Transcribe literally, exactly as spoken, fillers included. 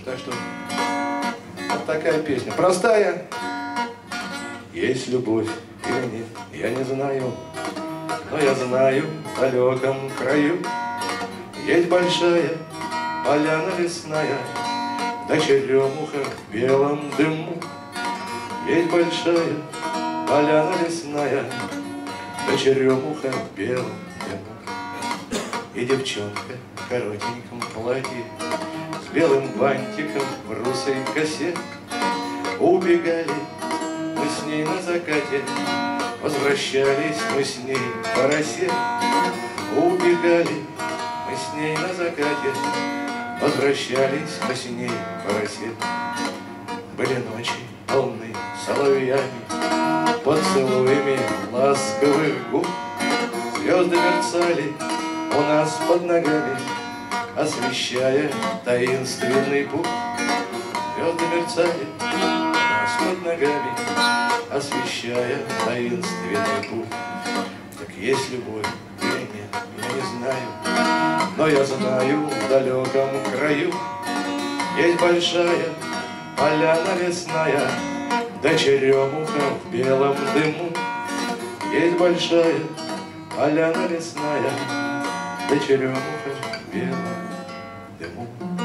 Так что вот такая песня. Простая. Есть любовь или нет, я не знаю, но я знаю, в далеком краю есть большая поляна лесная, да черемуха в белом дыму. Есть большая поляна лесная, да черемуха в белом дыму. И девчонка в коротеньком платье с белым бантиком в русой косе. Убегали мы с ней на закате, возвращались мы с ней по росе. Убегали мы с ней на закате, возвращались мы с ней по росе. Были ночи полны соловьями, поцелуями ласковых губ. Звезды мерцали у нас под ногами, освещая таинственный путь. Звезды мерцали у нас под ногами, освещая таинственный путь. Так есть любовь или нет, я не знаю, но я знаю, в далеком краю есть большая поляна лесная, да черемуха в белом дыму. Есть большая поляна лесная, да черемуха в белом дыму.